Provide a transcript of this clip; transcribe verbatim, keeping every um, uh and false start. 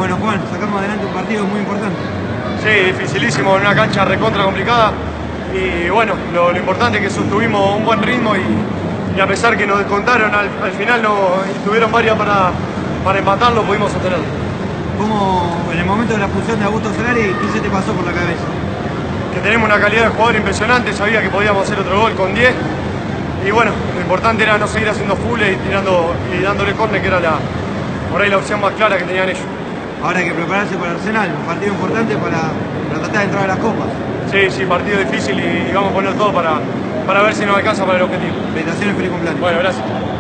Bueno, Juan, sacamos adelante un partido muy importante. Sí, dificilísimo, en una cancha recontra complicada. Y bueno, lo, lo importante es que sostuvimos un buen ritmo y, y a pesar que nos descontaron, al, al final no, y tuvieron varias para, para empatarlo, pudimos sostenerlo. ¿Cómo, en el momento de la expulsión de Augusto Solari, qué se te pasó por la cabeza? Que tenemos una calidad de jugador impresionante, sabía que podíamos hacer otro gol con diez. Y bueno, lo importante era no seguir haciendo full y, tirando, y dándole córner, que era la, por ahí la opción más clara que tenían ellos. Ahora hay que prepararse para Arsenal, un partido importante para, para tratar de entrar a las copas. Sí, sí, partido difícil y, y vamos a poner todo para, para ver si nos alcanza para el objetivo. Felicitaciones, feliz cumpleaños. Bueno, gracias.